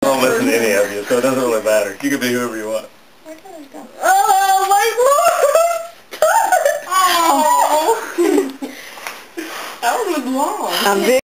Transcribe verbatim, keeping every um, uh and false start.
don't listen to any of you, so it doesn't really matter. You can be whoever you want. Oh, my Lord! Oh! That one was long. I'm big.